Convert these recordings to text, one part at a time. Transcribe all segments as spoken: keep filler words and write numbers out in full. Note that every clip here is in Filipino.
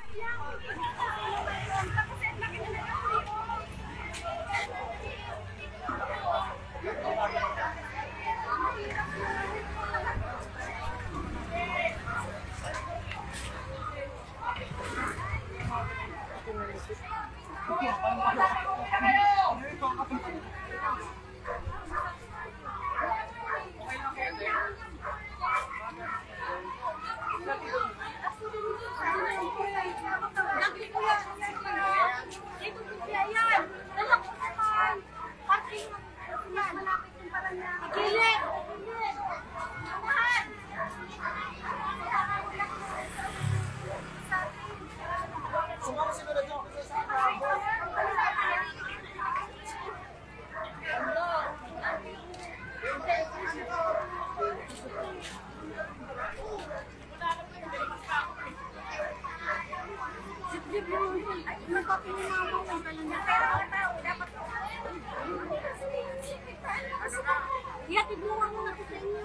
Iya, tibulungan mo na po sa inyo.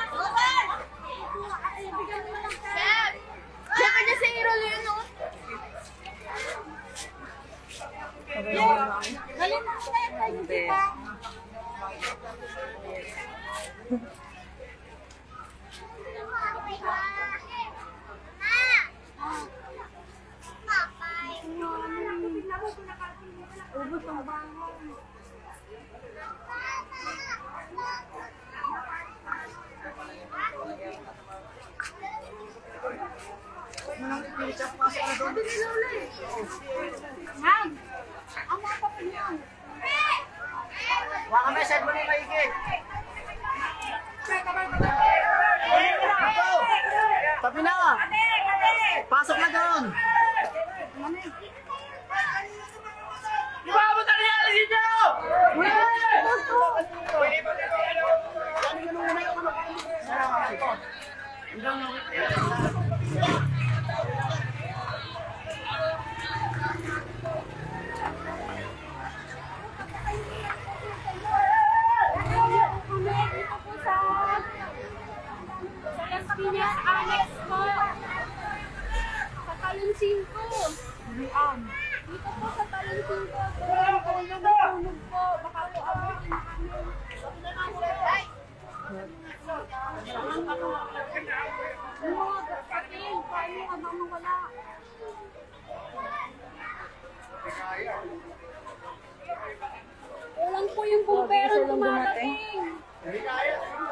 Bigyan mo lang ka. Diyan ka niya sa Irol yun, no? Galing mo kaya tayo, di ba? Ubus ang bangon. Ham! Ang mga kapin yan. Waka may set mo ni Maigi. Tabi na! Pasok na doon! Iba mo tayo yan! Lagi nyo! Pinas Annex po. Sa Talon cinco. Rian. Dito po sa Talon cinco. Tulong po yung natulog po. Baka po abutin na kami. Yung mga kapatid, paano ka bang mawala? Kulang po yung bumpero dumadating. Hindi kaya.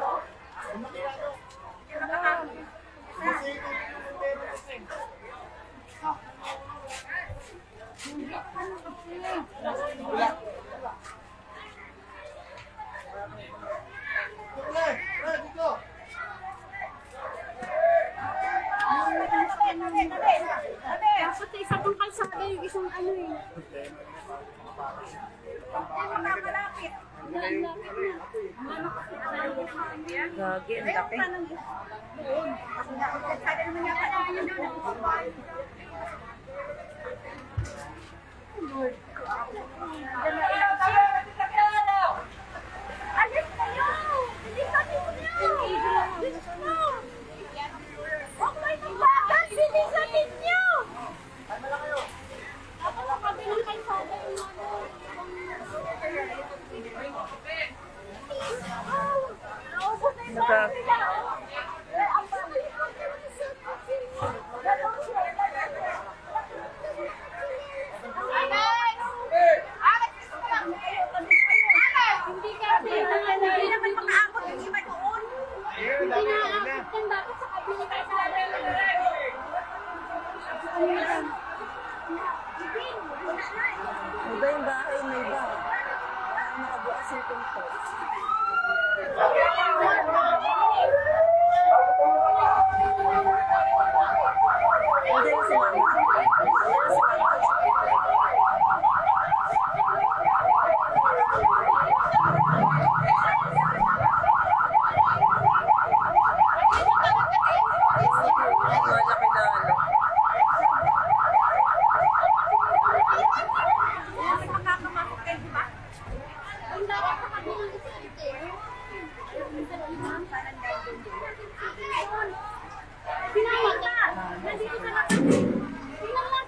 Dapat isa pang kalsada yung isang ano eh. Malapit. Gagi, ang laki. Alis kayo! Hindi kami niyo! Diyos mo! Huwag kayo ng bagas! Hindi kami niyo! Ako lang kami ng kalsada yung ano. Naubos na yung bahay nila. Ang bahay ko. Dalawang sila. Hindi kasi, hindi naman makaabot yung iba doon. Hindi nakaabot yan dapat sa kabila kalsada. Iba yung bahay, may iba. Nakabuas yung pinto. Hindi yung si Mama. Hindi yung si Mama. Pinamata! Nandito ka na kami! Pinamata!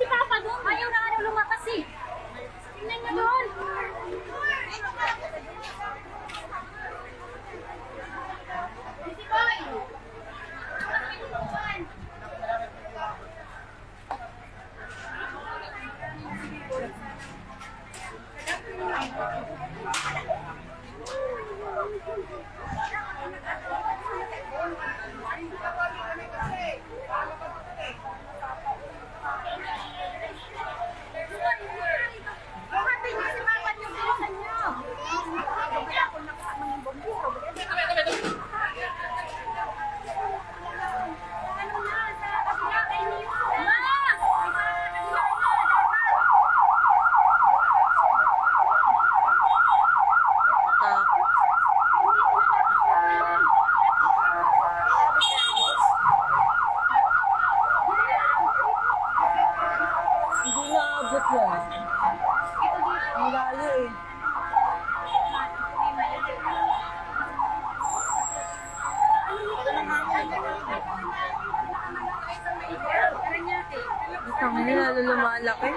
Hindi lalo lumalaki.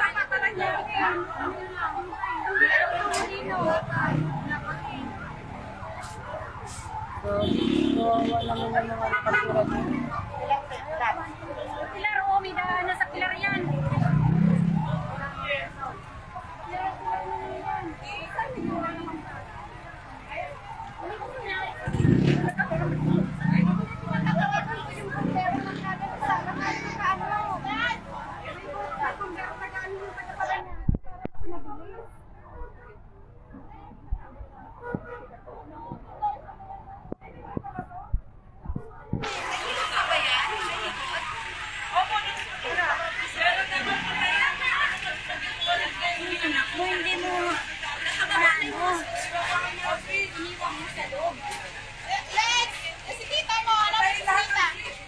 So, kawawa naman yung mga nakatira dito. Pilar, oh, may daan na sa pilar yan. Kung hindi mo ano, iniwan mo sa loob. Lex! Si tita mo, ano si tita?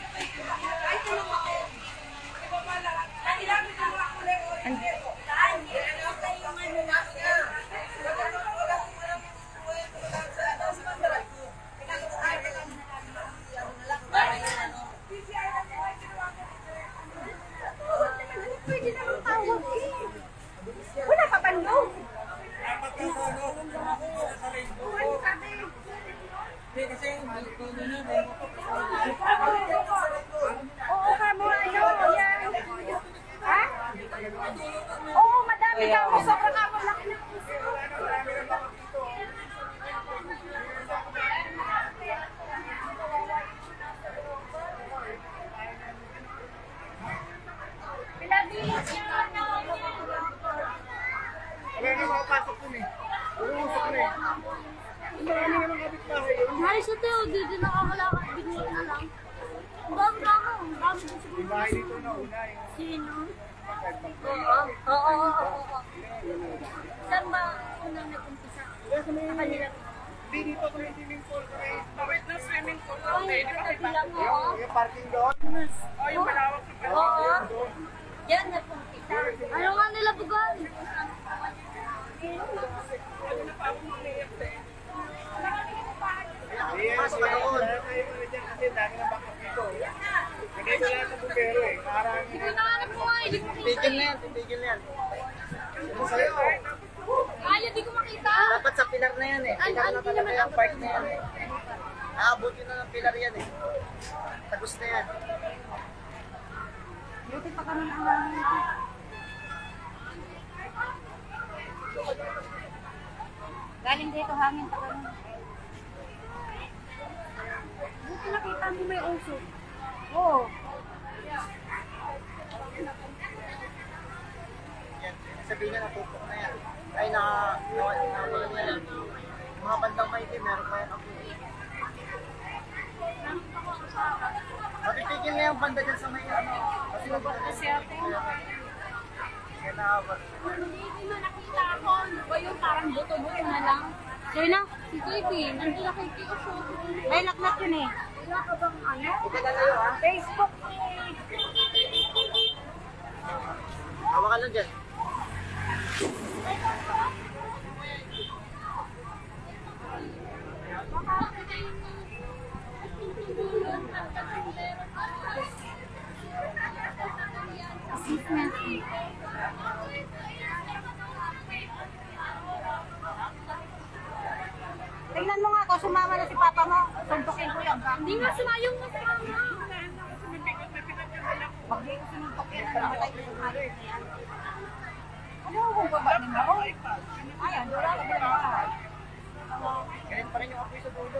Pwede naman tawag eh. Wala pa bando. Oo, kamo ano, yan. Ha? Oo, madami kamo. Sobrang kamo laki ng puso. Pilabilis yan. Wala na makapasok dun eh. Umusok na eh. Marami naman kapit-bahay yun. Halos ito, dito nakakalakad. Bigla na lang. Ang dami kamo. Ang dami din Yung siguro. bahay dito na una eh. Sino? Oo, oo, oo, oo. Saan ba unang nag-umpisa? Sa kanila. Hindi dito sa may swimming pool sa may tawid ng swimming pool. Ay, katabi lang oo. Yung parking doon. Oh, yung malawak na parking. Oo. Yan nag-umpisa. Ano nga nila bugan? Yes, pasok ka doon. Kasi dami na backup dito. Hindi ko lang sa bumbero eh. Parang Hindi ko nahanap mo nga, hindi ko makita. tigil na yan, titigil na yan. Ito sa'yo. Ay, hindi ko makita. Dapat sa pilar na yan eh. Ay, Pilar ay, na hindi talaga naman yung ako park na yan eh. Naabutin na ng pilar yan eh. Tagos na yan. Buti pa kami ang hangin. Galing dito hangin pa kami. Buti nakita mo may uso. Oo. Yan. Sabihin na natupok na yan. Ay, na, na, na, na, na, yan. Yung mga bandang maitim, meron pa yan ako. Matitigil na yung banda dyan sa may ano. Kasi Kasi ate. kaya naabot. Hindi mo nakita ako. Ano ba yung parang buto-buto na lang? Kaya na, si Kiki. Nandun na kay Kiki show. May laknak yun eh. Wala ka bang ano? Ito na kayo ha. Facebook. Hawa ka lang dyan. Assessment. Tingnan mo nga kung sumama na si papa mo. Suntukin ko yan. Hindi nga sumayong mo sa mama. Bagay ko sinuntok yan. Namatay ko yung hayop na yan. Ano kung baba ni Maro? Ayan, wala ka ba naman? Ganyan pa rin yung apoy sa dulo.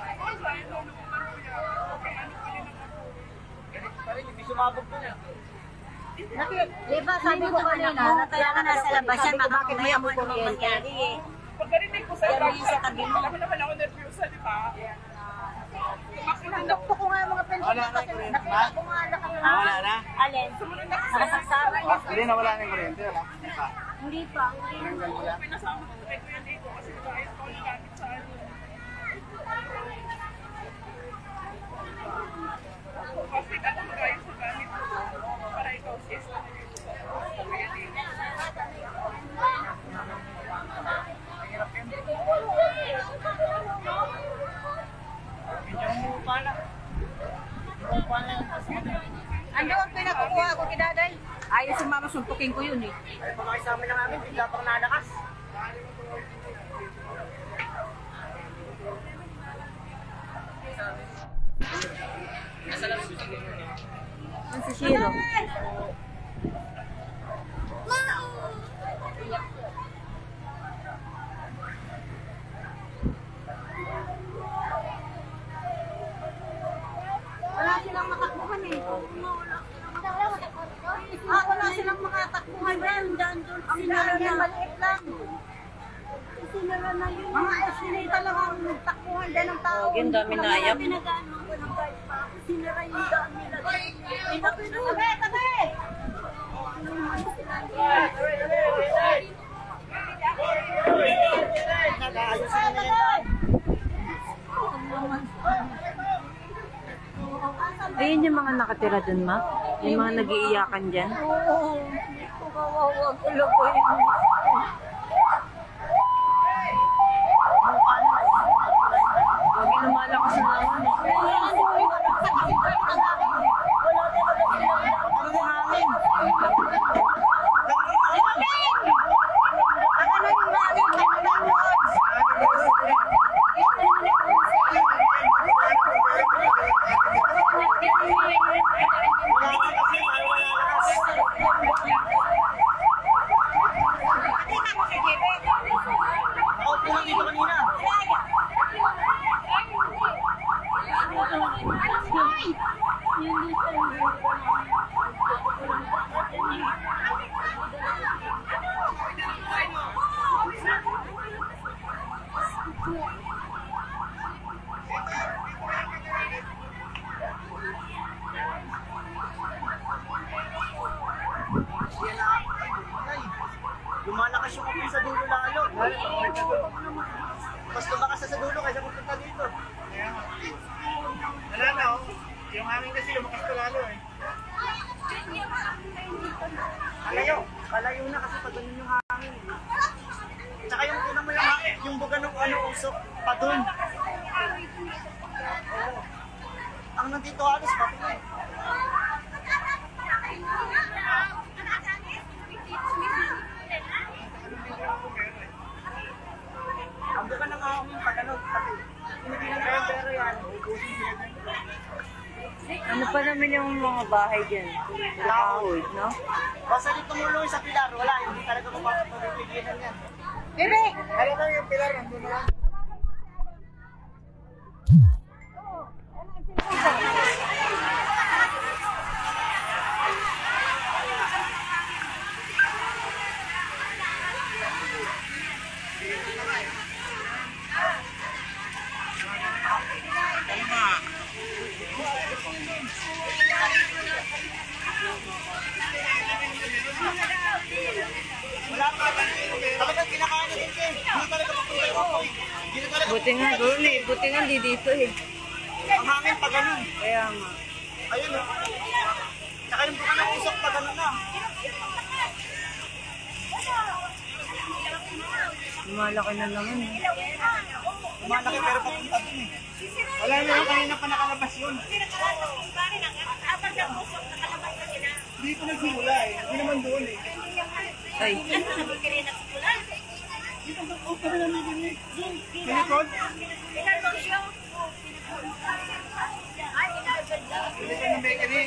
Ganyan pa rin, hindi sumabog dun eh. Di ba sabi ko kanina, nataya ka na sa labas yan, baka bakit may amoy kuryente? Pagkarinig ko sa Yan yung sa tabi mo. Ako naman ako nervyosa, di ba? Nakakto ko nga yung mga pension ko kasi nakita ko nga nakakita. Wala na? Alin? Nakasaksama niya. Hindi na wala na yung kuryente, wala. Hindi pa. Hindi pa. Tinanggal mo lang. Pinasama ko kay Kuya Diego kasi ayos ko yung gamit sa ano. Kasi ano mo ayos sa gamit ko para ikaw sis. Kuya Diego. Mahirap yun. Medyo umupa na. Umupa na yung kasi. Ano ang pinakukuha ko kay Daday? Ayaw si mama, suntukin ko yun eh. Ay, pamakisama na namin, bigla pang nalakas. Ang si Shiro. Wala silang matakbuhan eh. Ah, wala silang makatakbuhan yan. Diyan doon. Ang dami maliit lang. Sinara na yun. Mga eskinita lang ang takbuhan din ng tao. Oh, yun, dami na ayak. Pinagaan mo ng guys pa. Sinara yung daan nila. Tabi, tabi! Nag-aayos na na yan. Ayun yung mga nakatira dun, ma. Yung mga nag-iiyakan dyan. Oo. Kawawa talaga yun. Lagi lumalakas na naman. Nakaupo lang dito kanina. Yan na. Ay, lumalakas yung apoy sa dulo lalo. Mas lumakas na sa dulo kaysa pupunta dito. Wala na oh. Yung hangin kasi lumakas ko lalo eh. Kalayo. Kalayo na kasi pag ganun yung hangin. Tsaka yung una mo yung, yung buga ng ano, usok, pa dun. Oo. Ang nandito alis, pati na eh. Ang buga ng hangin, pag ano, pati. Hindi na naman pero yan. Ano pa naman yung mga bahay dyan? Kahoy, no? Basta dito tumulong sa pilar, wala. Hindi talaga mapapagpigilan yan. Bebe! Ano na yung pilar? Nandun na lang. Wala pa. Talagang kinakain na din siya. Hindi talaga mapunta yung apoy. Hindi na talaga. Buti nga doon eh. Buti nga di dito eh. Ang hangin pa ganun. Kaya nga. Ayun o. Tsaka yung buka ng usok pa ganun na. Lumalaki na naman eh. Lumalaki pero papunta dun eh. Wala na yung kanina pa nakalabas yun. Hindi ko nagsimula eh. Hindi naman doon eh. Ay. Oh, kami namin din eh. Silikon? Silikon ng bakery.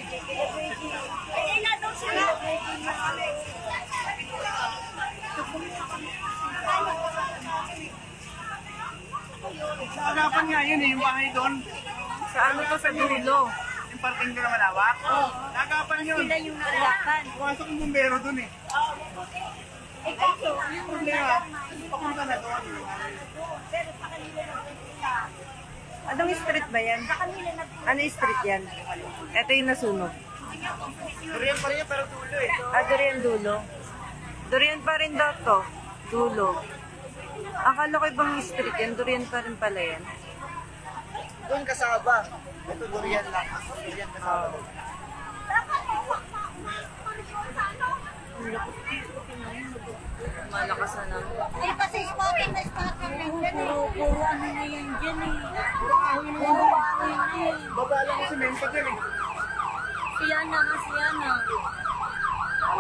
Sa harapan nga yun eh, yung bahay doon. Sa ano to sa dulo? Yung parking doon na malawak. Oo. Nagapan yun. Sila yung nalakan. Pumasok yung bumbero doon eh. Eh kaso, Yung problema, papunta na doon. Anong street ba yan? Ano street yan? Ito yung nasunog. Durian pa rin yan pero tulo eh. Ah, durian dulo. Durian pa rin daw to. Dulo. Akala ko ibang street yan. Durian pa rin pala yan. Doon kasaba. Ito durian lang. Durian kasaba. Malakas na naman. eh kasi spotting na spotting lang dyan eh. Puro ano na yan dyan eh. Puro kahoy na yun. Baba lang yung semento dyan eh. Siya na nga, siya na.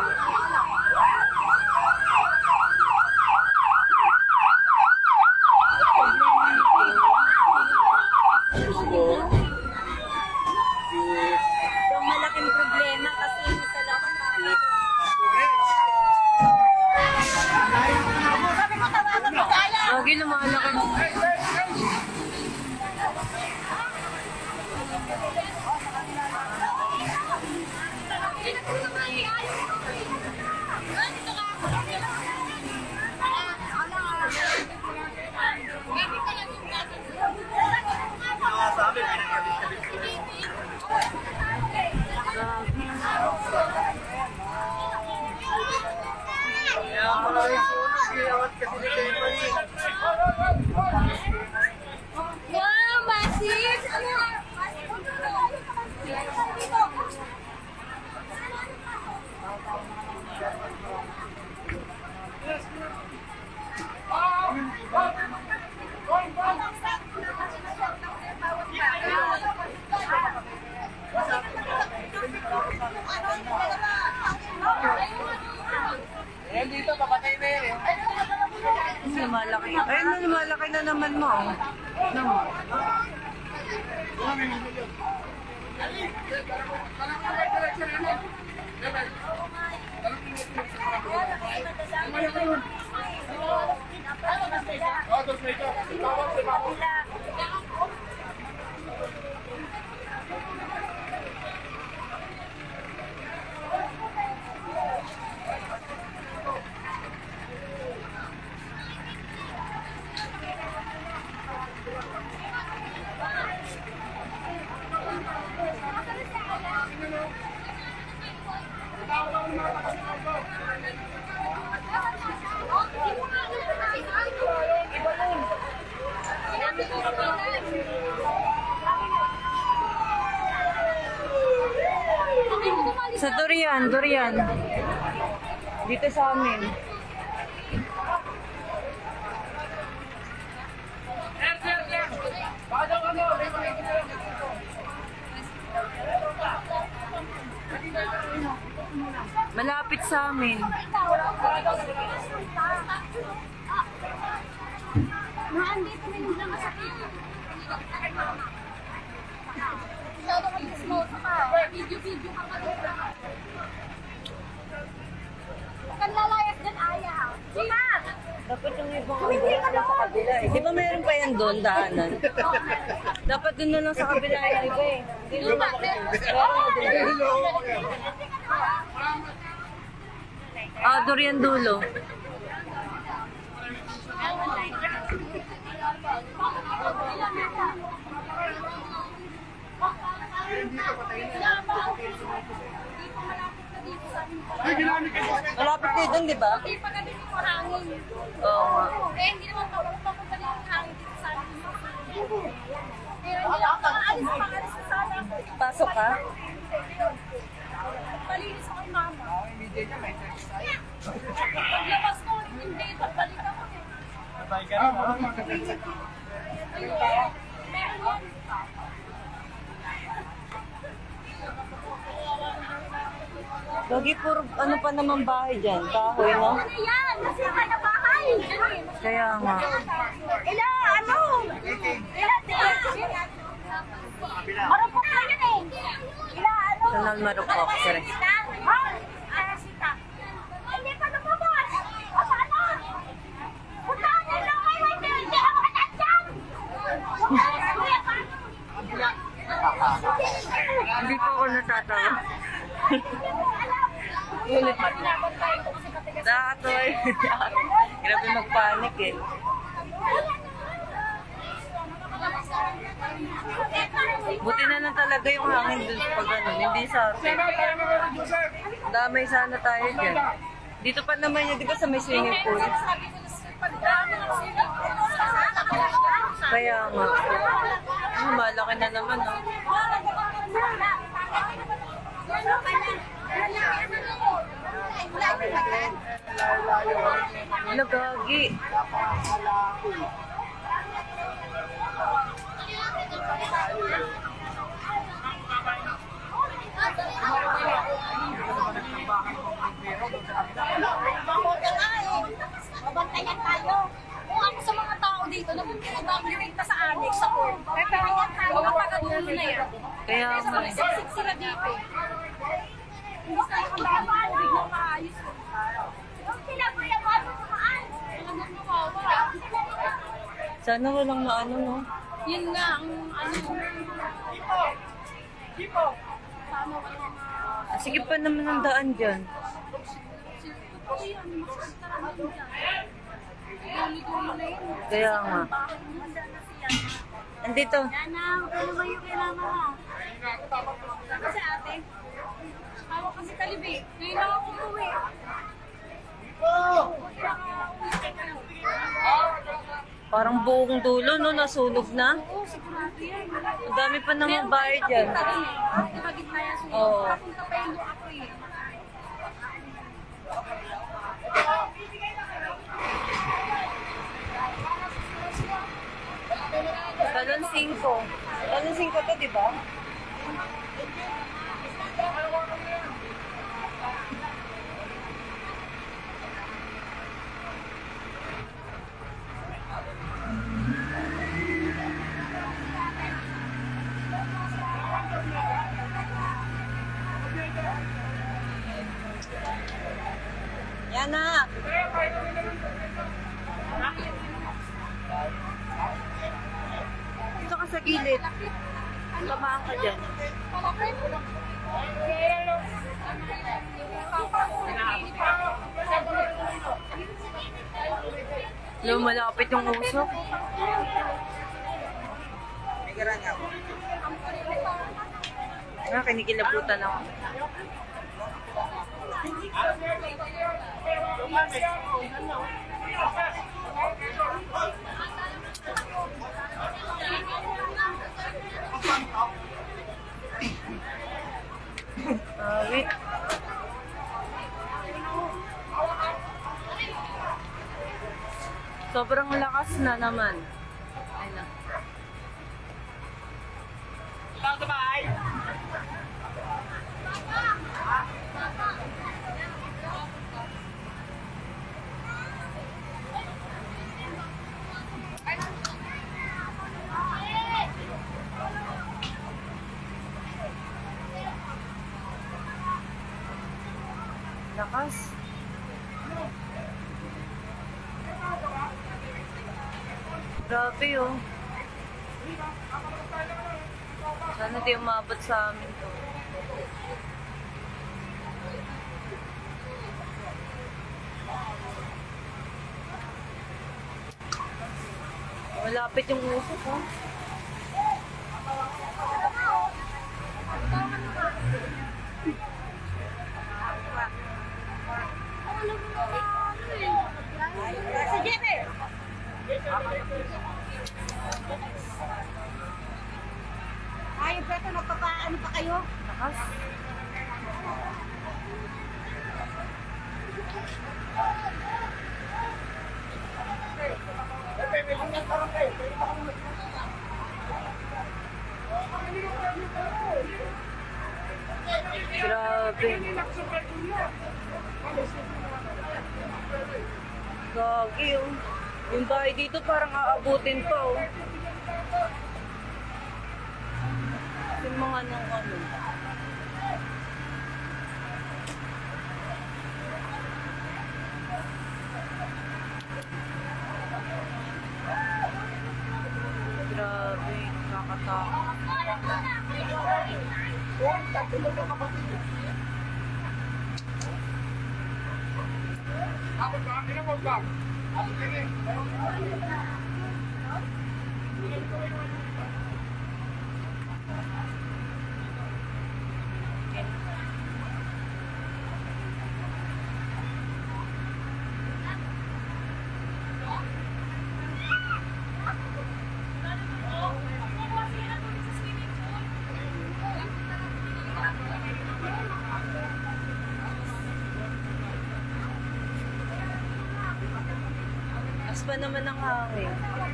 Ayun na, lumalaki na naman mo. oh. Ano mo? Sa durian, durian. Dito sa amin. Malapit sa amin. Naandito na yung lang masakit. Masyado ka dismoso ka. Video-video ka ka dito. Kan lalayas dyan, ayaw. Sima! Dapat yung ibang ambulance sa kabila eh. Di ba mayroon pa yan doon, daanan? Dapat doon na lang sa kabila yung iba eh. Dito na. Ah, durian dulo. Malapit kayo doon, di ba? Hindi pa kami dito hangin. Oo nga. Eh, hindi naman papunta dito yung hangin dito sa amin. Pero hindi lang pang-alis, pang-alis sa sala. Pasok ka? Malinis ako yung mama. Paglabas ko, hindi, pagbalik ako. Ayun, meron yan. Lagi puro ano pa naman bahay dyan, kahoy, no? Ano yan? Nasira na bahay. Kaya nga. Ila, ano? Ila, marupok na yun eh. Ila, ano? Sanal marupok, sir. Ah, Arasita. Hindi pa lumabas. O sana? Puntaan niyo lang kayo. Hindi, hindi ako katadyan. Hindi po ako natatawa. Ulit. Nakatoy. Grabe magpanik eh. Buti na lang talaga yung hangin dun pag ano, hindi sa atin. Damay sana tayo dyan. Dito pa naman yun, di ba sa may swimming pool? Kaya nga. Ano, malaki na naman, no? Nagagi. Mabantayan tayo. Kung ako sa mga tao dito, nag-evacuate na sa annex, sa court. Mabantayan tayo. Mga pagadulo na yan. Kaya Kasi nga. nagsiksik sila dito eh. Hindi sa mga tao, biglang maayos. Yung pinabuya mo, ano kumaan? Talagang nawawa. Sana walang maano, no? Yun nga, ang ano. Paano ka naman? Sige pa naman ang daan dyan. Kaya nga. Andito. Yana, ano ba yung kailangan mo? Kasi ate, ako kasi kalibi. Ngayon lang ako umuwi. Parang buong dulo, no? Nasunog na. Oo, sigurado yan. Ang dami pa naman bahay dyan. Papunta rin eh. Diba gitna yan? So, Oo. papunta pa yung ako eh. Talon singko. Talon singko to, di ba? na. Dito ka sa gilid. Tamaan ka dyan. Lumalapit yung usok. Ah, kinikilabutan ako. Ah, wait. Sobrang lakas na naman. Ay na. Lakas. Grabe oh. Sana di umabot sa amin to. Malapit yung usok oh. Si Jebe! Ay, Beto, nagpapaano pa kayo? Lakas. Grabe. Gagi oh. Yung bahay dito parang aabutin pa oh. Yung mga nang ano. Grabe, nakakatakot. Mas pa naman ang hangin.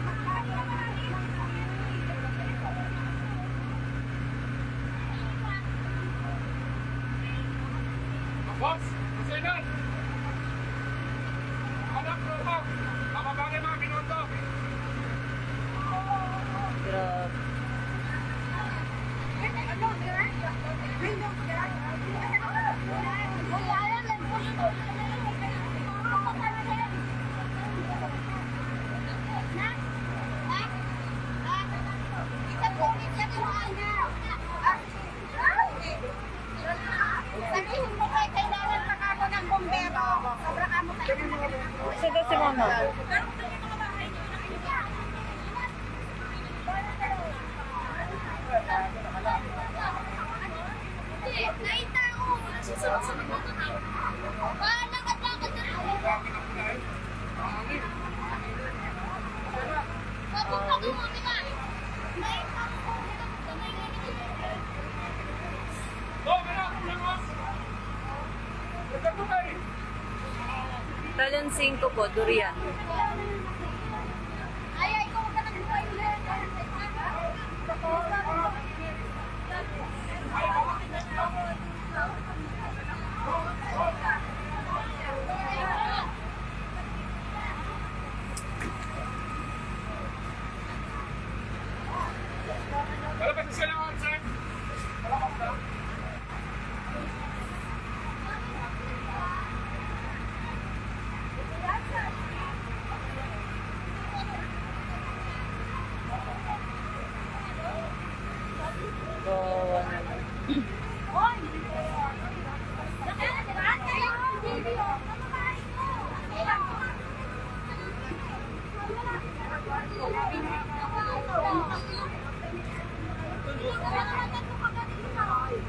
Boss, kasi na! Anak ko ba? Makabagay mga minuto. Grabe. Sabihin mo kay kailangan pa kamo ng bombero. Sobra kamo tayo. Sige si Mama. Naitao! Nagsusunod-sunod na ito. Lakad-lakad na ito. Papunta ko mo, di ba? Naitao ko. Oh, meron! Meron! Ito tayo! Talon cinco po, durian. Ay, ay, kung ka nag-buhay ulit. Malapit na sila on, sir! Malapit na!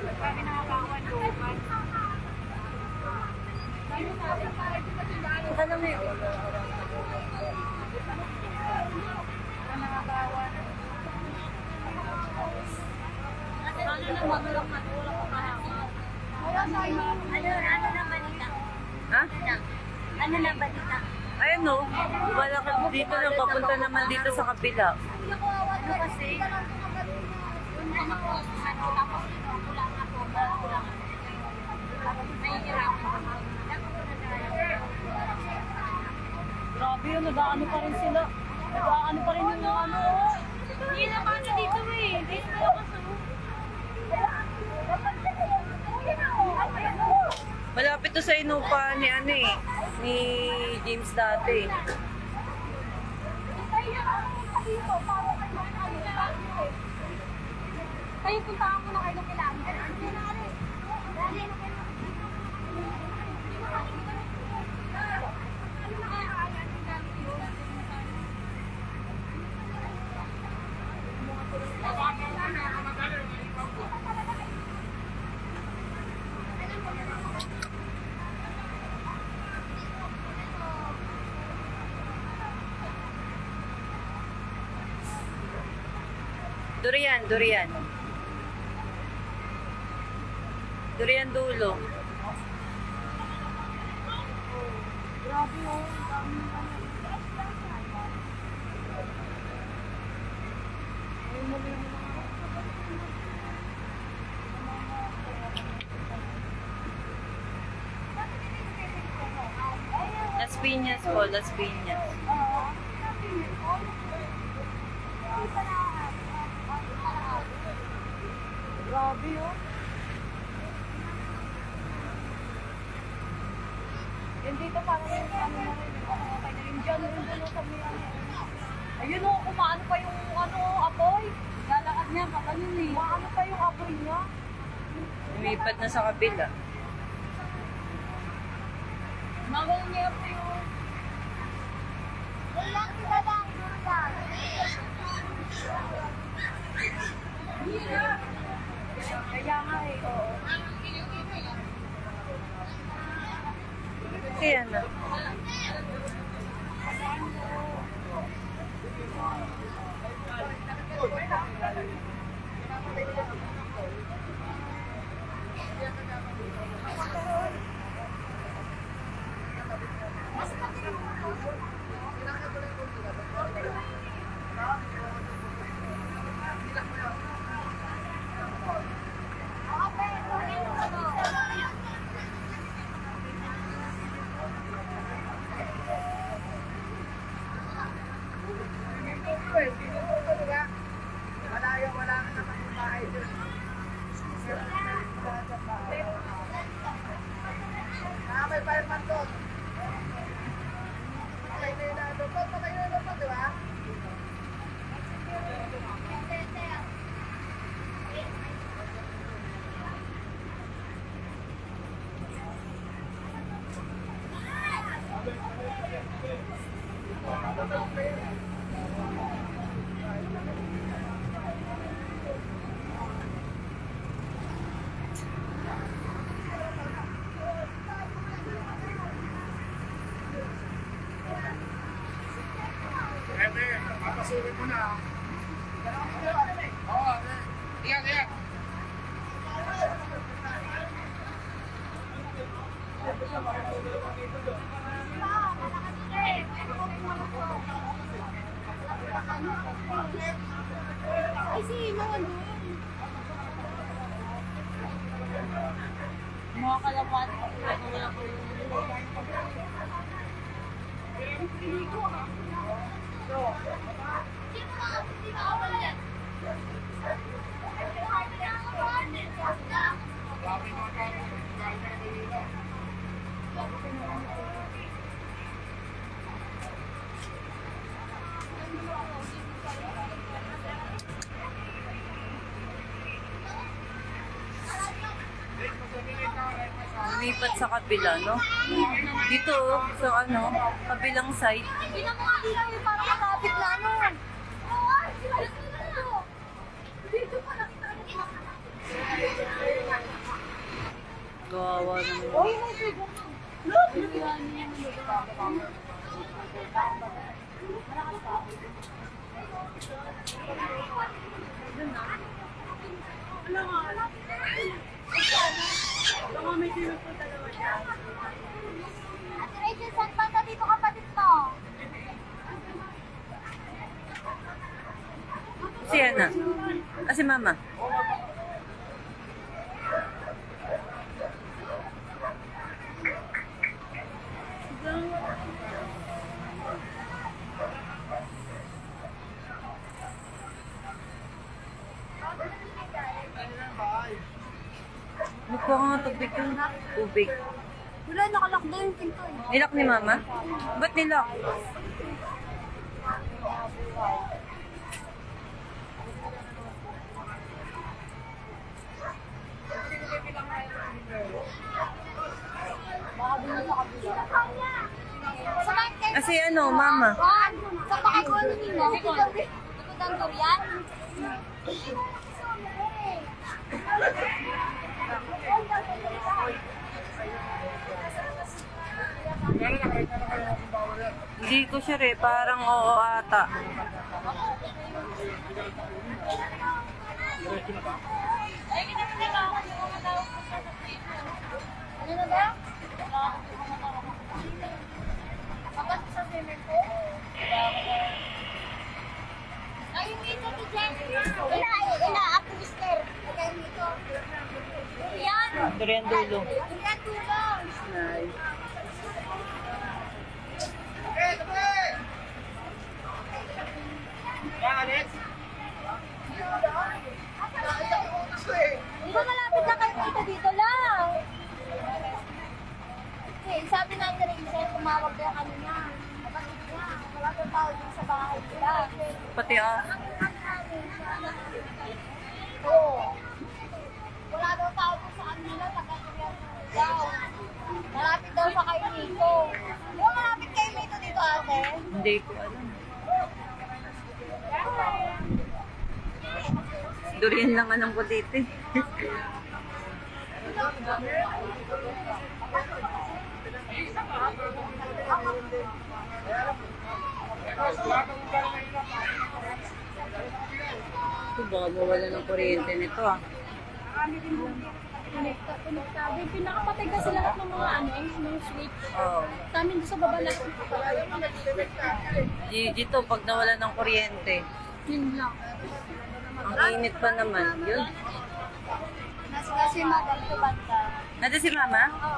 Kami nakakawan looban. Saka lang eh. Nakakawan. Ano na magulong matulong ko kahapon? Ano, ano na balita? Ha? Ano na balita? Ayun no, wala ka dito lang, papunta naman dito sa kabila. Ano kasi? Yung ano ko, ano, tapos wala na po, wala na. Tapos nahihirapan ako. Grabe yun, nag-ano pa rin sila. Nag-ano pa rin yung ano. Hindi naman na dito eh. Hindi na lakas oh. Malapit to sa inupa ni ano eh, ni James dati. Kayo puntahan mo na kayo ng kailangan. Durian, durian. Durian dulo. Grabe oh. Las Piñas po, Las Piñas. Grabe oh. Yan dito parang yung ano na rin, yung ano na rin dyan, yung dyan sa may ano. Ayun oh, kumaano pa yung ano, apoy. Lalakad niya, kakanin eh. Maano pa yung apoy niya. Lumipat na sa kabila. Magang niya po yung... Ilang sila lang, Durga. Kaya nga eh, oo. Kaya na. Malayo, wala ka naman yung bahay dyan. Ah, may fireman doon. Patay na yun na doon. Patay na yun na doon, di ba? Ete, papasukin mo na. Oo, ate. Iyak, iyak. Ay, sino ano? Mga kalapan. Lumipat sa kabila, no? Dito, oh, sa ano, kabilang side. Hindi na mga dito yung parang matapit na ano. Oo, sila dito. Dito pa nakita. Kawawa naman. Uy, may bigas. Look! Ate Rachel, saan banda dito kapatid mo? Si Ana. Ah, si Mama. Nakuha ka nga tubig yung tubig. Wala, nakalak na yung pinto eh. Nilak ni Mama? Ba't nilak? Saan kayo? Kasi ano, Mama? Saan? Saan ba kayo ano nila? Likod ang durian? Hindi ko sure eh. Parang oo ata. Ano na ba? Kapag sa swimming pool? Ay, yung ito ni Jen. Ina, ina, ako mister. Okay, ito. Yan. Durian dulo. Yan, tulong. Nice. Di ba malapit na kayo dito dito lang? Okay, sabi ng Teresa, tumawag daw kanina. Kapatid niya, wala daw tao din sa bahay nila. Pati ah. Oo. Wala daw tao din sa kanila, taga-Korean daw. Malapit daw sa kay Nico. Di ba malapit kay Nico dito ate? Hindi ko alam. Durian lang anong ko dito eh. Ito baka mawala ng kuryente nito ah. Sabi, pinakapatay kasi lahat ng mga ano, ng switch. Oo. Sa amin doon sa baba lang. Gigi to, pag nawala ng kuryente. Yun lang. Ang init pa naman. Yun. Nasa kasi madal ko banda. Nandun si Mama? Oo.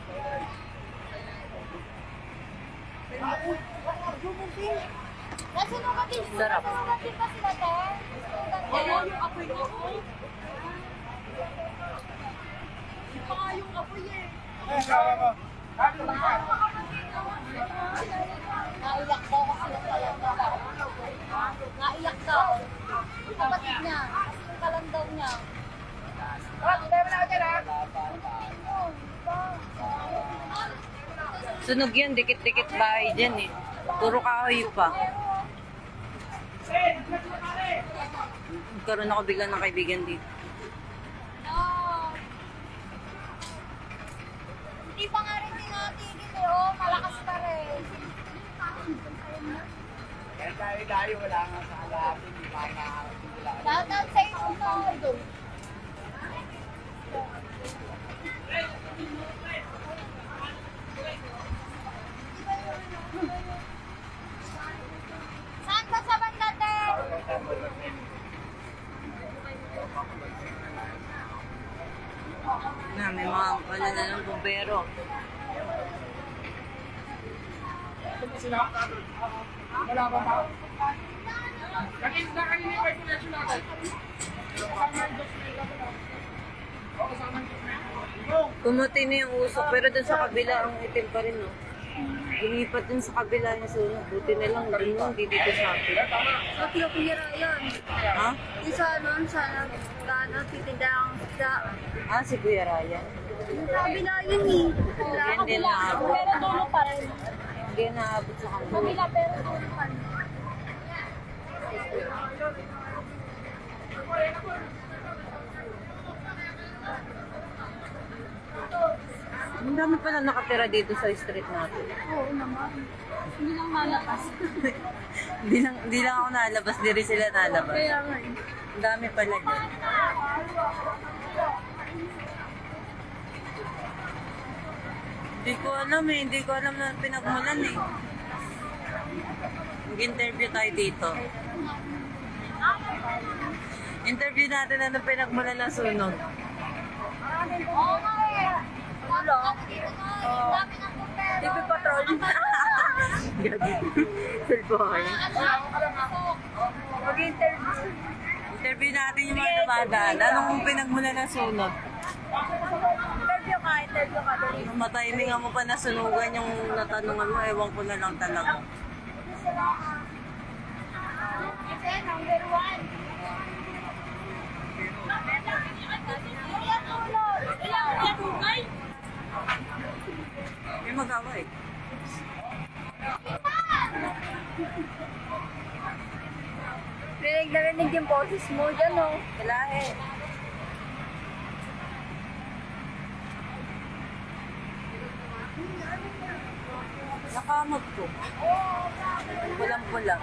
Nasa nukatin. Sarap. Nukatin pa sila, te. Ano yung apoy ko? Pa nga yung apoy eh. Naiyak daw kasi yung kalandaw. Naiyak daw. Yung kapatid niya. Kasi yung kalandaw niya. Sunog yan, dikit-dikit bahay dyan eh. Puro kahoy pa. Magkaroon ako bigla ng kaibigan dito. No. Hindi pa nga rin tinatigil eh. Oh, malakas pa rin. Kaya tayo-tayo, wala nga sa alapin, di ba na wala. Shoutout sa iyo, Lord. Saan ba sa banda, te? Na, may mga ano na ng bumbero. Wala ba ba? Kanina na kanina may connection ako. Kasama yung document ako. Oo, kasama yung document. Kumuti na yung usok, pero dun sa kabila ang itim pa rin, no? Lumipat dun sa kabila yung sunog. Buti na lang, dun nun, di dito sa akin. Sa pinapira yan. Ha? Yung sa ano, sa ano, titinda ang isda. Ah, si Kuya Ryan. Kabila yun eh. Hindi naabot. Pero dulo pa rin. Hindi naabot sa kanila. Kabila, pero dulo pa rin. Ang dami pala nakatira dito sa street natin. Oo naman. Hindi lang malakas. Hindi lang, hindi lang ako nalabas, di rin sila nalabas. Kaya nga eh. Ang dami pala dyan. Hindi ko alam eh, hindi ko alam na pinagmulan eh. Mag-interview tayo dito. Interview natin ano pinagmulan ng sunog. Oo nga eh. Ano? Oo. T V Patrol. Gabi. Cellphone. Mag-interview. Interview natin yung mga dumadaan. Anong pinagmulan ng sunog? Interview ka, interview ka. Dali. Nung matimingan mo pa na sunugan yung natanungan mo, ewan ko na lang talaga. Kasi number one. May magawa eh. Rinig na rinig yung boses mo dyan, oh. Wala eh. Nakamot ko. Pulang-pula.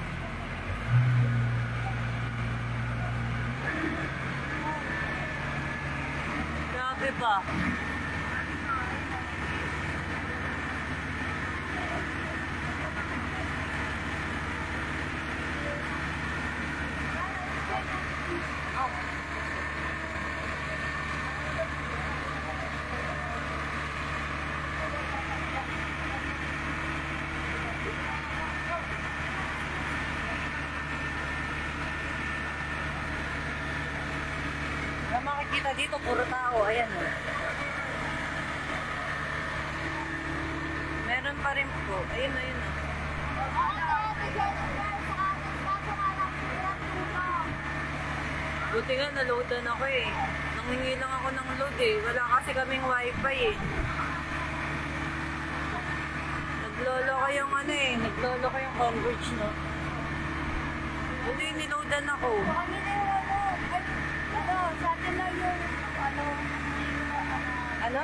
Grabe pa. Wala makikita dito, puro tao. Ayan o. Meron pa rin po. Ayun, ayun o. Buti nga, naloadan ako eh. Nangingi lang ako ng load eh. Wala kasi kaming wifi eh. Naglolo ko yung ano eh. Naglolo ko yung Converge, no? Buti, niloadan ako. Ano, sa atin lang yung, ano, Ano?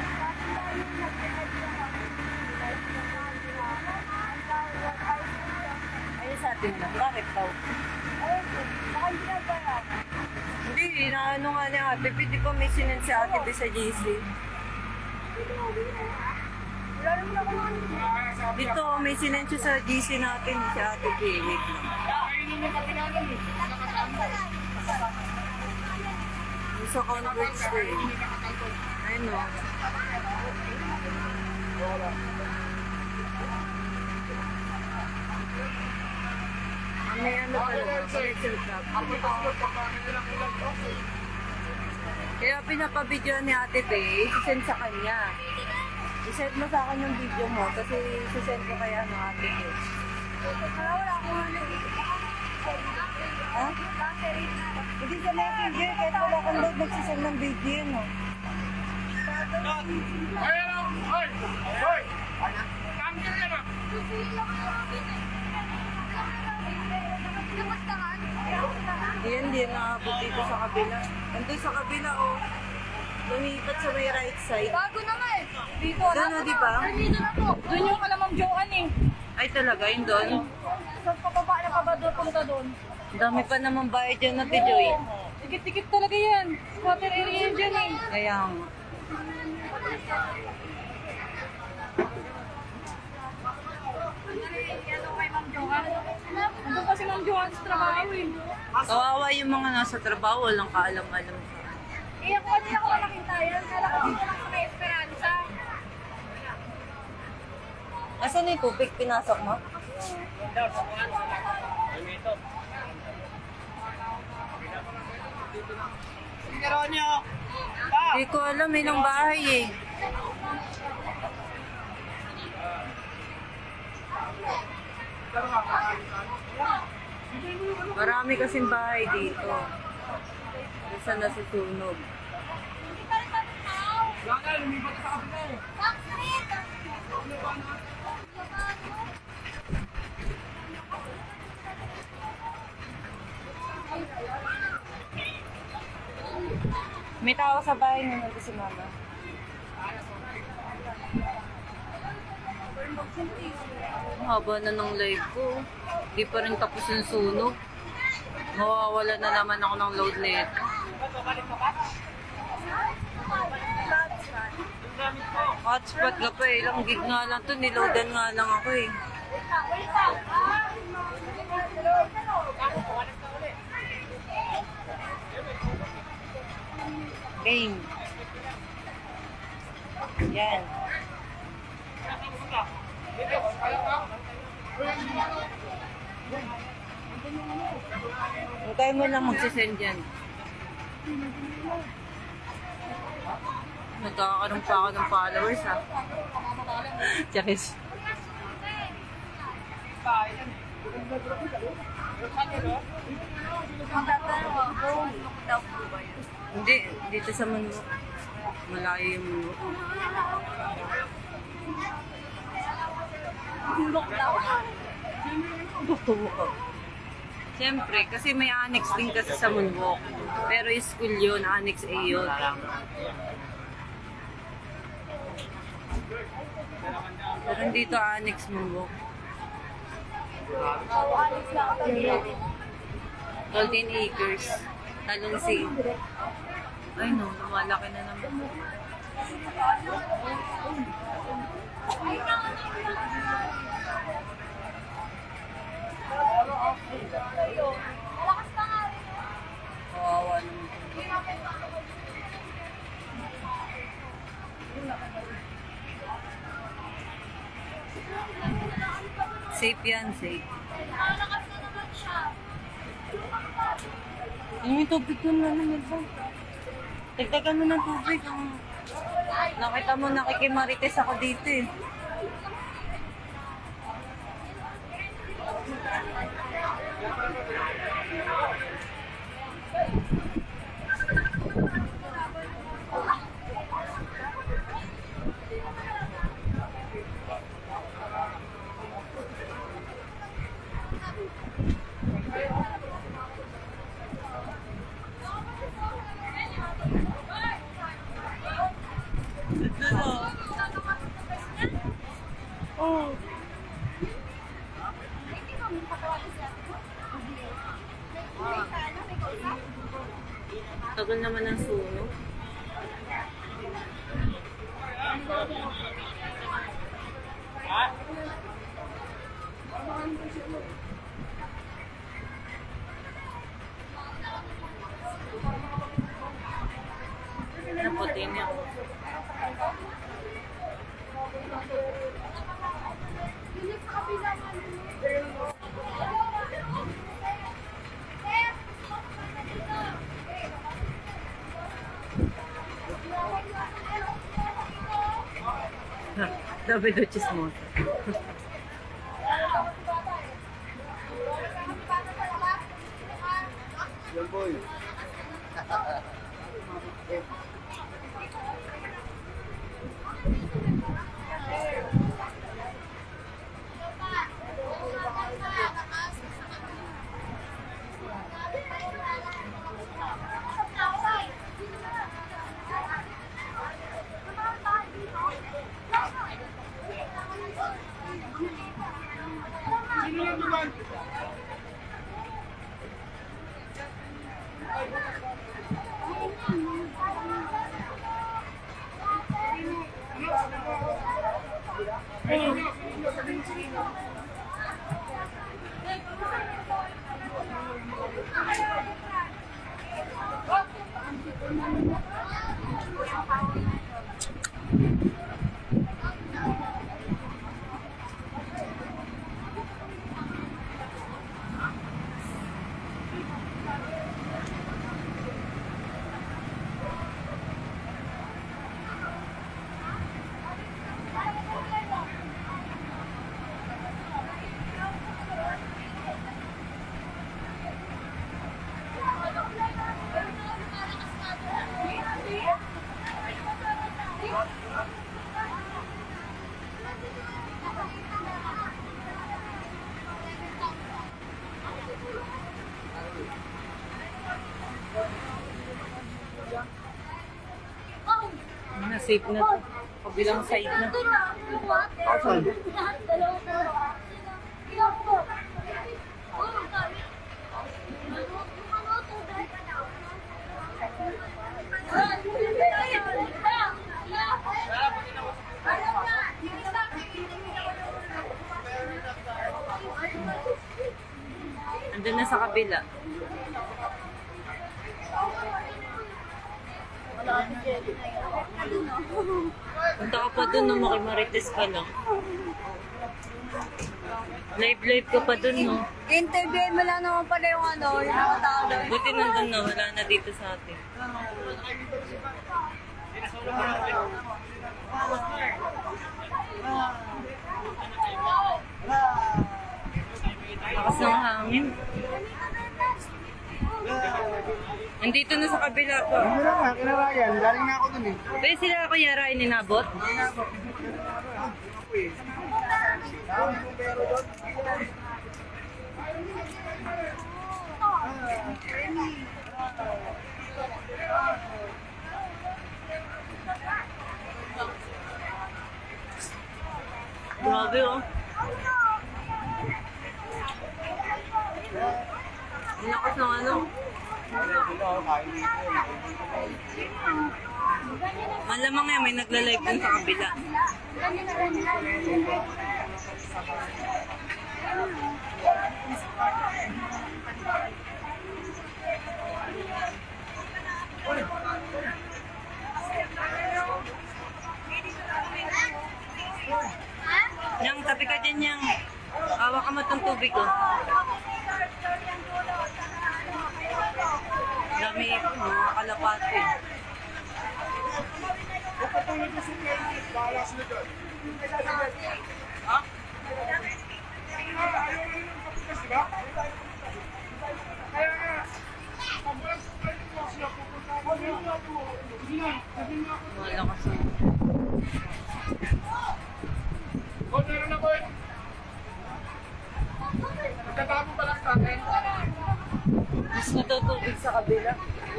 Ayun sa atin lang. Bakit daw? ayun, baka hindi na ba yan? Hindi, inaano nga niya ate. Pwede pa may sinend si ate P sa G C. Wala naman ako naman. Dito, may sinend siya sa G C natin si ate P. Wait lang. Kainin yung kapinagan eh. Nakakasama. Yung sa Converge ko eh. Ayun o. Ah, may ano talaga. Connection club. Ako tapos pagkain nilang ulang to. Kaya pinapabidyo ni ate P, isisend sa kanya. Isend mo sa akin yung video mo kasi isisend ko kaya ng ate P. Wala, wala akong ano. Ha? Hindi sa messenger, kahit wala kang load, nagsisend ng video, no? Ayun o! Hoy! Hoy! Tanggal yan ah! Yan, hindi nakabot dito sa kabila. Nandun sa kabila, oh. Lumipat sa may right side. Bago na nga eh. Dito, Doon, oh, di ba? Dito na po. Doon yung kalamang Joan eh. Ay, talaga, yun doon. Sa pababa na pa ba doon punta doon? Ang dami pa naman bayad dyan, Ate Joy. Tikit-tikit talaga yan. Water area yan dyan eh. Kaya nga. Nandun pa si Ma'am Joan sa trabaho eh. Kawawa yung mga nasa trabaho, walang kaalam-alam sa Eh, ako kanina ko nakita yan. Kala ko dito lang sa may Esperanza. Asan yung tubig? Pinasok mo? Hindi ko alam, ilang bahay eh. Marami kasing bahay dito. Isa nasusunog. Bakal, lumipat ka sa kapila eh. May tao sa bahay na nandito si mama. Ang haba na ng live ko. Di pa rin tapos yung sunog. Mawawala na naman ako ng load net. Hotspot ka pa eh. Ilang gig nga lang to. Niloadan nga lang ako eh. Game. Yan. Hintay mo lang magsisend yan. Nagkakaroon pa ako ng followers ha. Chakis. Hindi, dito sa Manok. Malayo yung Manok. Gusto mo ko. Siyempre, kasi may annex din kasi sa Munwok. Pero yung school yun, annex A yun. Pero dito annex Munwok. Golden Acres. Talong Sea. Ay no, lumalaki na naman. Kawawa naman. Safe yan, safe. Ano yung tubig ko na naman ba? Tagdagan mo ng tubig. Nakita mo, nakikimarites ako dito eh. Oh. Tagal naman ang sunog. Naputi niya. Sabi do chismosa. Yan boy. Sino lang naman? Na safe na to. Kabilang side na. Saan? Andun na sa kabila. Punta ka pa dun, no? Makimarites ka lang. Live-live ka pa dun, no? Interview mo lang naman pala yung ano, yung mga tao doon. Buti nandun na, wala na dito sa atin. Lakas ng hangin. Nandito na sa kabila pa. Hindi na nga, kinarayan. Galing na ako dun eh. Pwede sila Kuya Rai ninabot? Grabe oh. Ang lakas ng ano. Malamang yan, may nagla-live dun sa kabila. Yang, tabi ka dyan yang. Awa ka matang tubig ko. Dami ipon, mga kalapati. Bahala sila dyan. Ha? Ayaw na yung kapitas, diba? Kaya nga, pag walang supply ko sila, pupunta ako nila ako. Sige na, sabihin mo ako. Malakas na. O, meron ako eh. Nagtatapon pa lang sa akin. Mas natutubig sa kabila.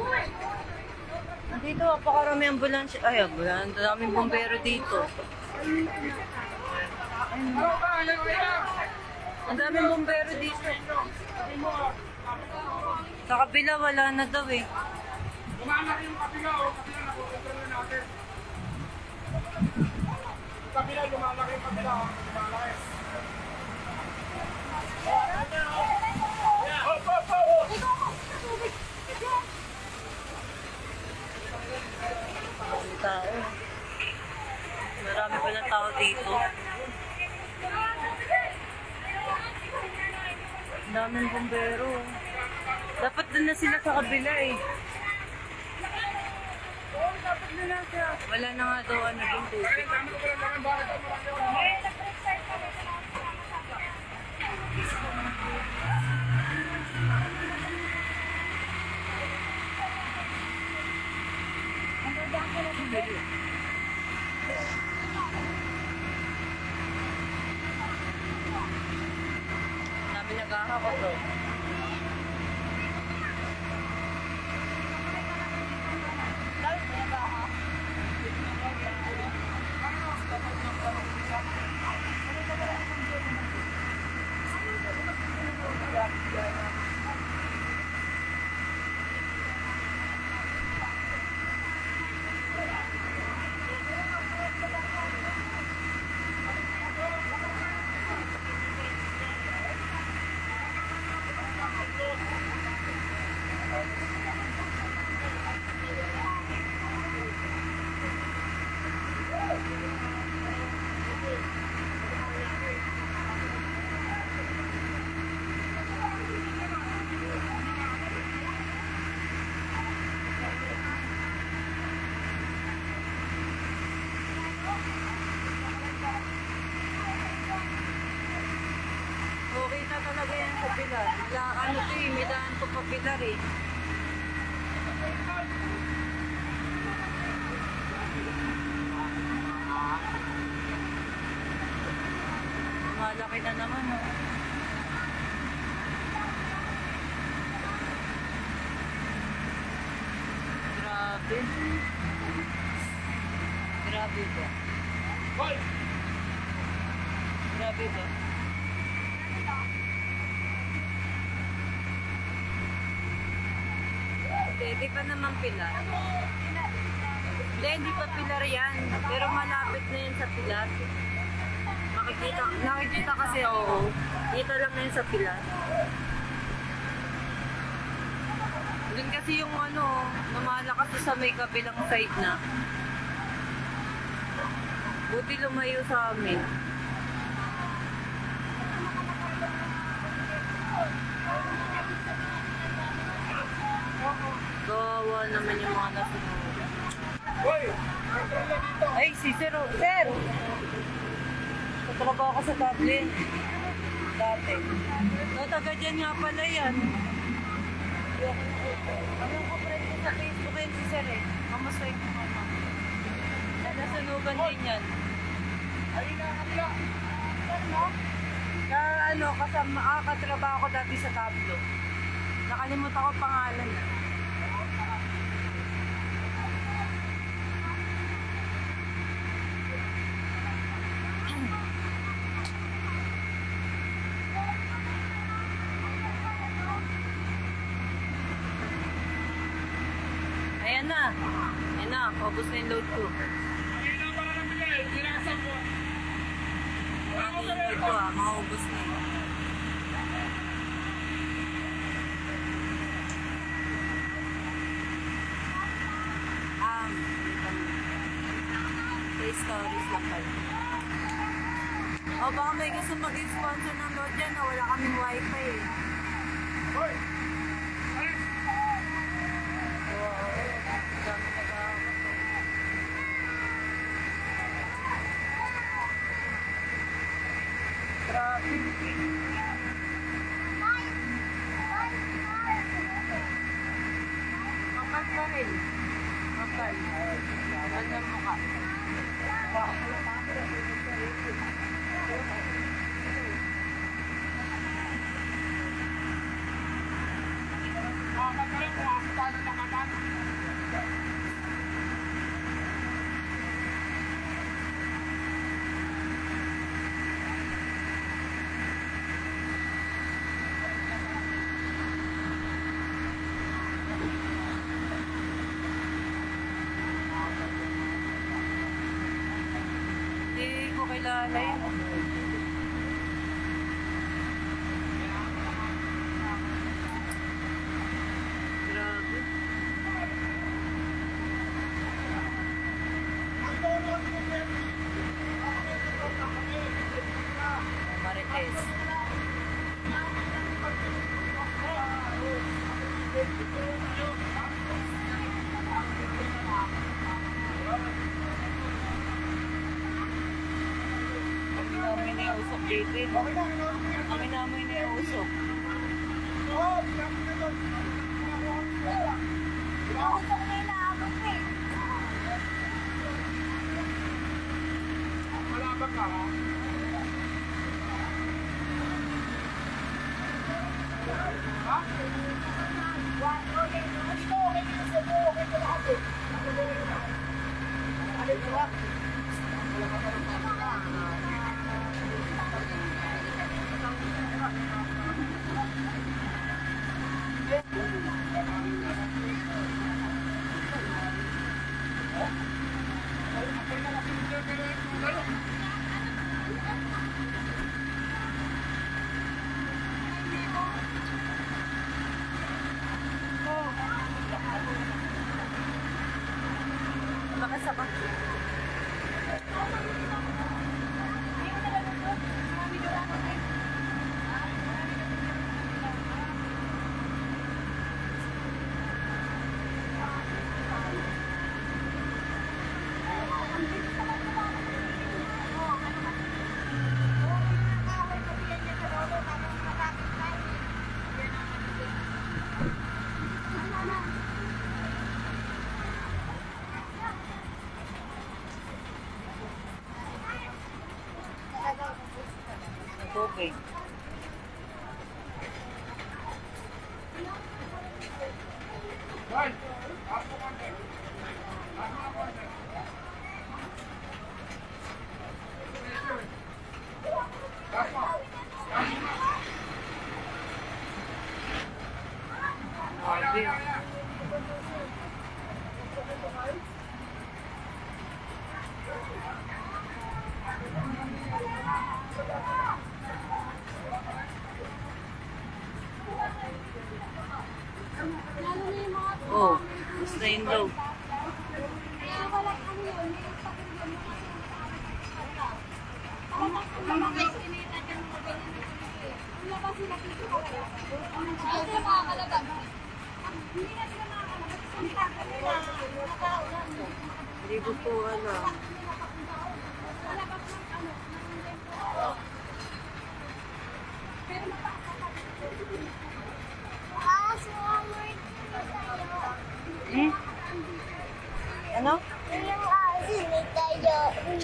Dito, napakarami ambulansya. Ay, ambulansya. Daming bombero dito. Ano ba? Ano ba? Ang daming bombero dito. Sa kabila, wala na daw eh. Lumalaki yung kapila o kapila na kukutuloy natin. Kapila, lumalaki yung kapila o lumalaki. Hop, hop, hop! Tao. Marami pa ng tao dito. Ang daming bombero. Dapat doon na sila sa kabila eh. Wala na nga daw ano doon tubig. Dami nag-ahakot doon. Okay na talaga yan sa pilar. La, ano to eh, may daan to pa pilar eh. Malaki na naman oh. Grabe. Grabe ba? Hoy! Grabe ba? Hindi, di pa naman pilar. Hindi, hindi pa pilar yan. Pero malapit na yan sa pilar. Makikita, nakikita kasi oo. Dito lang na yan sa pilar. Doon kasi yung ano, namalakas sa may kabilang side na. Buti lumayo sa amin. Kawawa naman yung mga nasunod. Hoy! Control na dito! Ay, si Sir! oh. Sir! Katrabaho ako sa Dublin. Dati. No, taga dyan nga pala yan. Anong ko friend ko sa Facebook yun si Sir eh. Kamusta yung mama? Nasunugan din yan. Ayun na, kabila! Na ano, kasama, ah, katrabaho ko dati sa Tablo. Nakalimutan ko pangalan. Ayan na. Ayan na, paubos na yung load ko. Ayun na, para na bigay! Tinasan mo! Ano yung load ko ah, maubos na yun. Um, Play stories lang pala. O baka may gusto mag-sponsor ng load dyan na wala kaming wifi eh. Hoy! Alis! Oo, dami nag-aawat eh. Grabe. Kapal pa rin. Kapal. Kapal ng mukha. Makakad ka lang, pumasok tayo ng lakatan. Hindi ko kilala yun. Grabe. Marites. Kami namin na yung usok dito. eh. Kami namin na yung usok. Malabang ka, ha? Ha? Makasama. Tubig. Hoy! Ako konti. Ako konti. daw. Kaya wala ano yun, may pagkakas mo kasi yung parang ang mga eskinita dyan mo ganyan na kami. Ang labas sila dito kaya. Hindi sila makakalabas. Hindi na sila makakalabas. Ang tagal nila. Nakaulan. Hindi ko po alam. Malabas ng ano, ng lento. Pero mapakakapit. Ah, sumamay tayo. Hmm? Ano? Yung asin tayo.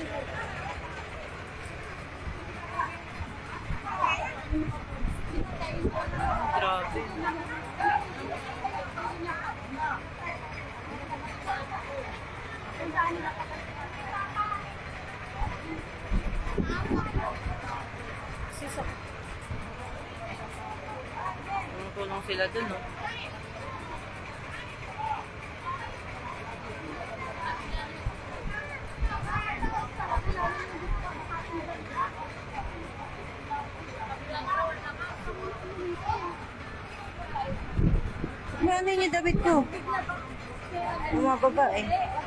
Grabe. Sisa. Tumutulong sila dun, no? Ano yung David ko? Bumababa eh.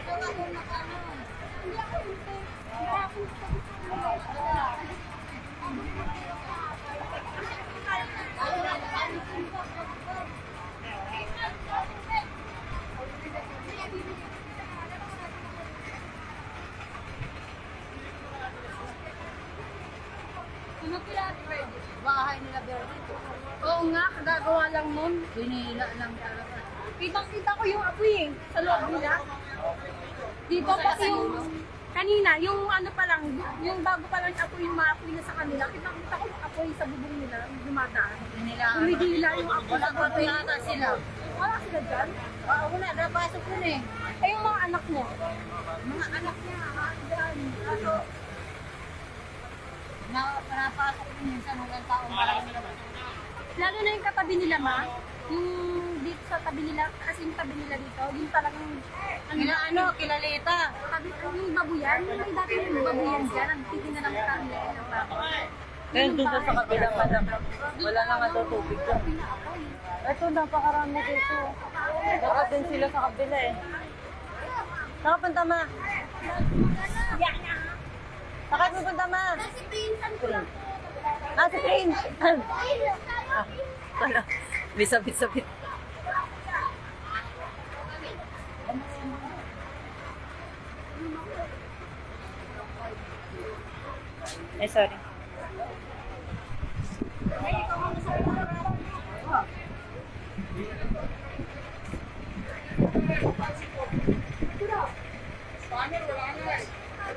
Ano kila Fred? Bahay nila Verde. Oo nga, kagagawa lang nun. Binila lang talaga. Kitang-kita ko yung apoy eh, sa loob nila. Dito pati yung kanina, yung ano pa lang, yung bago pa lang apoy, yung maapoy na sa kanila. Kitang-kita ko yung apoy sa bubong nila, yung dumadaan. Umidila yung apoy sa apoy. Wala sila. Wala sila dyan? Oo, wala, napasok yun eh. Eh yung mga anak mo. Mga anak niya, ah, dyan. Kaso, na, napasok yun minsan walang taong marami. Lalo na yung katabi nila ma, yung dito sa tabi nila, as in tabi nila dito, yung talagang ano, Kila ano, kilalita. tabi, yung babuyan, yung may dati yung babuyan dyan, nagtitinda ng kanya ng bako. Ngayon doon sa kabilang anak. Wala na nga daw tubig doon. Ito, napakarami dito. Baka din sila sa kabila eh. Nakapunta ma. Bakit pupunta ma? Kasi pinsan ko lang. Ah, si Prince. Ah, wala. May sabit-sabit. Eh, sorry. Spanner, wala na eh.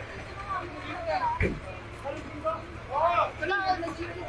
Wala, oh, nag-chicken.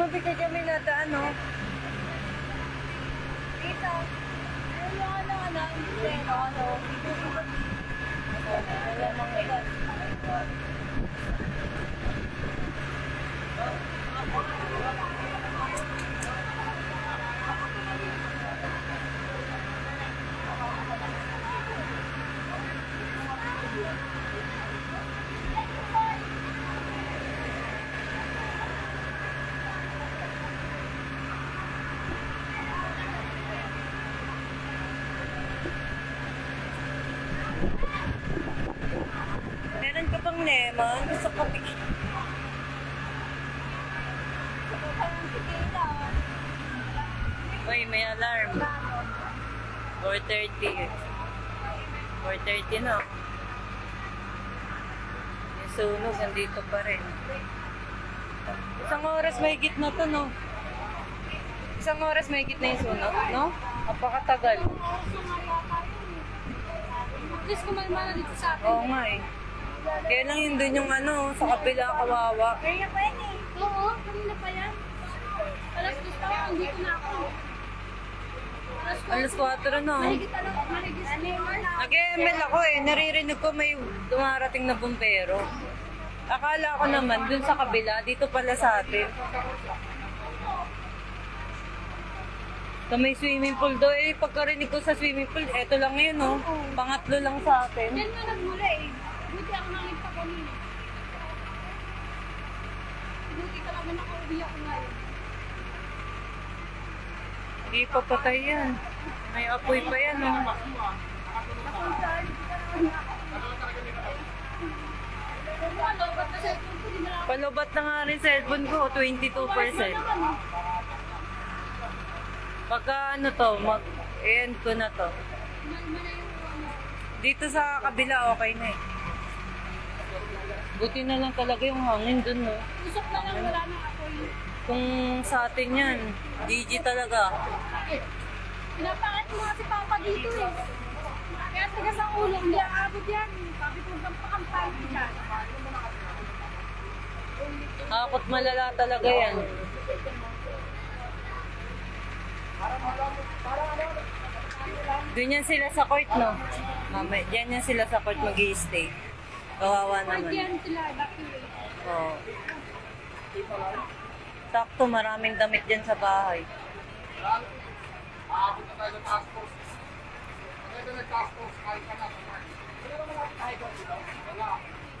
tubig na dyan may nadaan, no? Dito. Ano yung ano, ano, hindi, ano, ano. Wala mga Meron ka bang lemon? Gusto ko bigyan. Uy, may alarm. four thirty. four thirty na. Yung sunog, nandito pa rin. Isang oras may git na to, no? Isang oras may git na yung sunog, no? Napakatagal. At least kumalma na dito sa atin. Oo nga eh. Kaya lang yun dun yung ano, sa kapila kawawa. Kaya pa yan eh. Oo, kanina pa yan. Alas dos pa ako, andito na ako. Alas Alas kwatro na. Mahigit ano, mahigit na. Nag-M L ako eh. Naririnig ko may dumarating na bumbero. Akala ko naman dun sa kabila, dito pala sa atin. Sa may swimming pool do eh. Pagkarinig ko sa swimming pool, eto lang yun oh. Pangatlo lang sa atin. Yan nga nagmula eh. Buti ako nakita ko nila. Buti ka lang na nakauwi ako ngayon. Hindi pa patay yan. May apoy pa yan oh. Ano, ba't na cellphone ko, di na lang. Palubat na nga rin cellphone ko, twenty-two percent. Pagka ano to, mag-end ko na to. Malma na yung ano. Dito sa kabila, okay na eh. Buti na lang talaga yung hangin dun, no? Usok na lang, wala nang apoy. Kung sa atin yan, D G talaga. Pinapakit mo kasi papa dito eh. Kaya taga sa ulo, hindi aabot yan. Sabi ko, gampakampay dyan. Akot malala talaga yan. Doon yan sila sa court, no? Mamay, diyan yan sila sa court mag-i-stay. Kawawa Pwede naman. yan sila, evacuate. Oo. Sakto, maraming damit dyan sa bahay. Aabot na tayo sa task force. Pag ito nag-task force, kahit ka na. Wala.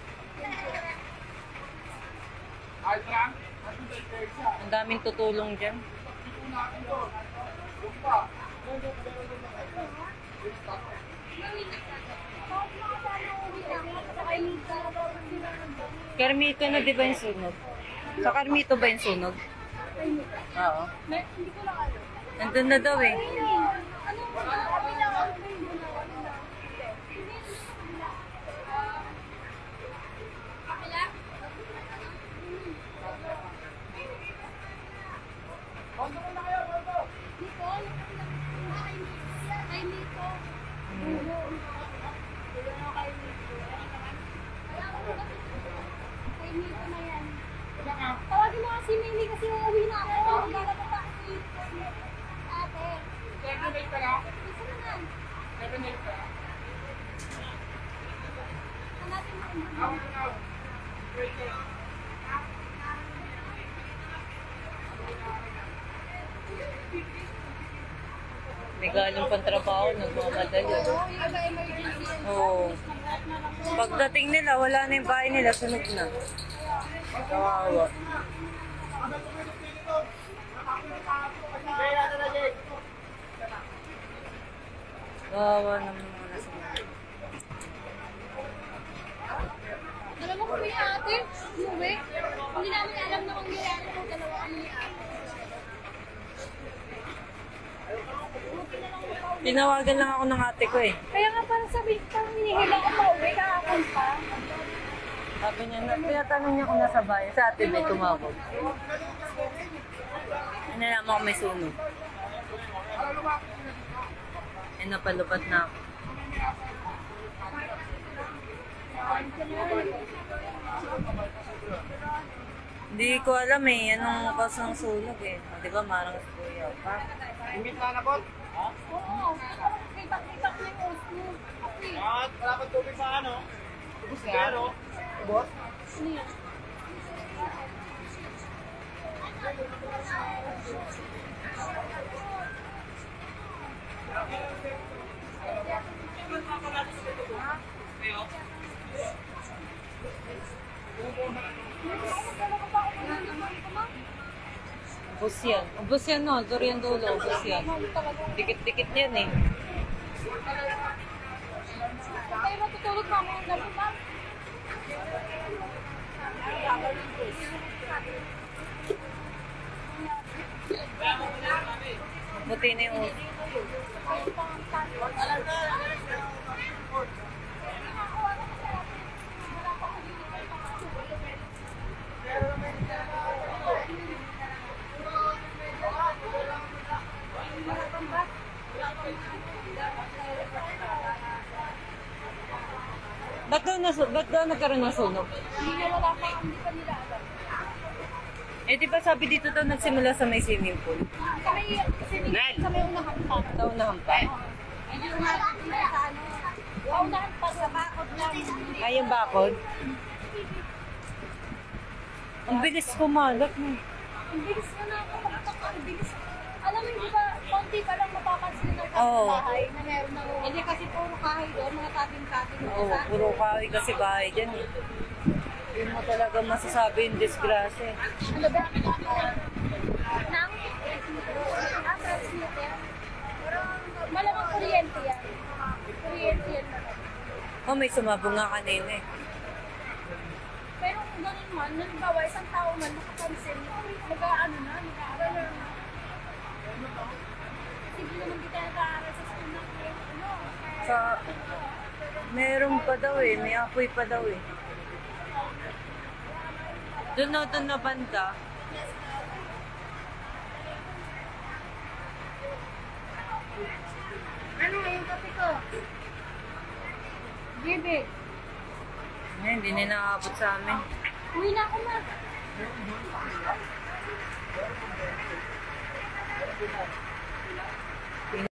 Kahit lang, nandun tayo kayo siya. Ang daming tutulong dyan. Ito natin doon. Huwag pa. Carmito na di ba yung sunog? Sa Carmito ba yung sunog? Oo. May- Hindi ko lang alam. Nandun na daw eh. Ano, sabi lang ako ba yung gulaw? Kapila? Dito? Kay Mito. Kay Mito na yan. Tawagin mo kasi Mili kasi uuwi na ako. Maglalaba pa kasi. Ate. seven eight ka na? Isa naman. seven eight ka na? Hanapin mo ang Now, now. Wait ka lang. May galing pang trabaho, nagmamadali. Oo. Pagdating nila, wala na yung bahay nila, sunog na. Kawawa. Kawawa naman mga nasunod. Alam mo kung may ate, umuwi. Hindi namin alam na kung nangyayari kung dalawa kami ni ate. Tinawagan lang ako ng ate ko eh. Kaya nga parang sabi, parang hinihila ko pauwi kahapon pa. Sabi niya, na, tinatanong niya kung nasa bahay. Sa atin may tumawag. Nalaman ko may sunog. Eh, napalubat na ako. Hindi ko alam eh, anong cause ng sunog eh. O, di ba, marang sa kuya pa. Imbit na na po. Oo, kita-kita ko yung oras mo. Ako eh. At wala pang tubig sa ano. Ubus na yan. Ubus? Ano yan? Ubus yan. Ubus yan no, durian dulo, ubus yan. Dikit-dikit yan eh. Kayo matutulog pa mo na ba? Buti na yung Ba't daw, nasu ba't daw nagkaroon ng sunog? Hindi na wala pa, hindi pa nila alam. Eh di ba sabi dito daw nagsimula sa may swimming pool? Sa may, sa may unahan pa. Daw na hampa. Hindi ko natin sa ano. Sa unahan pa, sa bakod lang. Ay, yung bakod. Ang bilis kumalat mo. Ang bilis na nakakapagtak, ang bilis. Alam mo, di ba, konti pa lang mapapansin ng Oo. bahay na meron ng... Hindi kasi puro kahoy doon, mga tating-tating. Oo, puro kahoy kasi bahay dyan eh. Hindi mo talaga masasabi yung disgrasya eh. Ano ba? Nang? Ah, transmitter. Pero malamang kuryente yan. Kuryente yan naman. Oh, may sumabong nga kanina eh. Pero kung ganun man, halimbawa, isang tao man nakapansin, mag-ano na, mag-aaral na. Kasi di naman kita nag-aaral sa school na ano. Sa... Meron pa daw eh, may apoy pa daw eh. Doon na, doon na banda. Ano yung kape ko? Gibig. Eh, hindi na nakaabot sa amin. Uwi na ako ma.